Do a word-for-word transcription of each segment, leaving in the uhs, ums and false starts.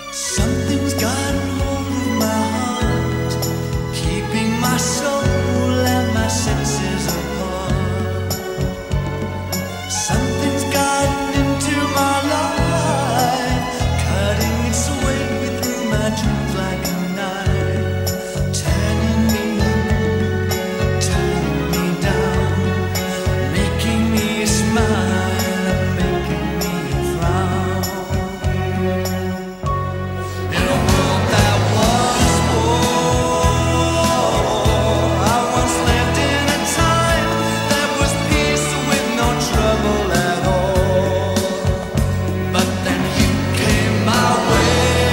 Something's gotten hold of my heart, keeping my soul and my senses apart. Something's gotten into my life, cutting its way through my dreams like a knife, turning me up, turning me down, making me smile and making me frown. In a world that was war, I once lived in a time that was peace with no trouble at all. But then you came my way,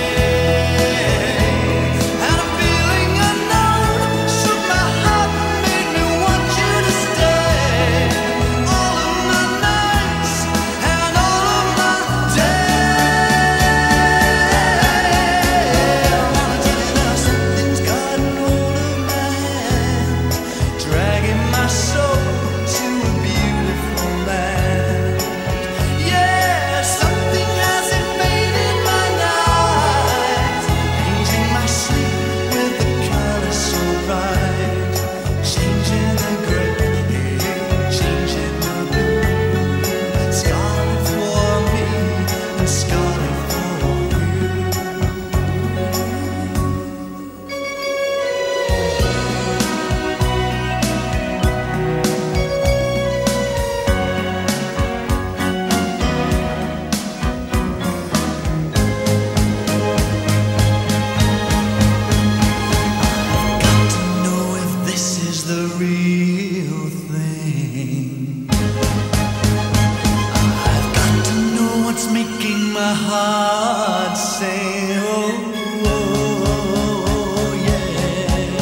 and a feeling unknown shook my heart and made me want you to stay. All of my nights and all of my days. I wanna tell you now, something's gotten hold of my hand, dragging my soul to a beautiful land. Yeah, something has invaded my night, painting my sleep with the color so bright, changing the gray, changing the blue, scarlet for me and scarlet for you. Got to know if this is the real thing. I've got to know what's making my heart say, oh, oh, oh, yeah.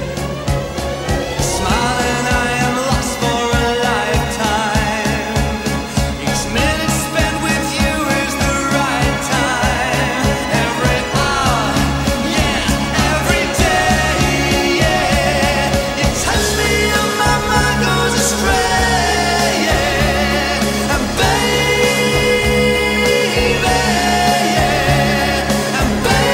Smiling, I am lost for a lifetime. Each minute spent with you is the right time. Every hour, yeah, every day, yeah. You touch me and my mind goes astray, yeah. And baby, yeah. And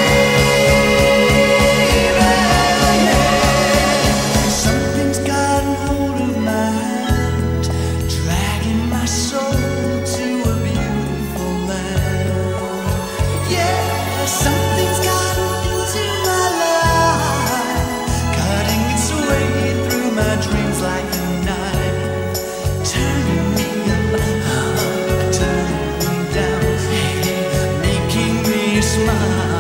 baby, yeah. Something's gotten hold of my hand, dragging my soul to a beautiful land. Yeah, something's gotten into my life, cutting its way through my dreams like a knife, turning me up, turning me down, making me smile.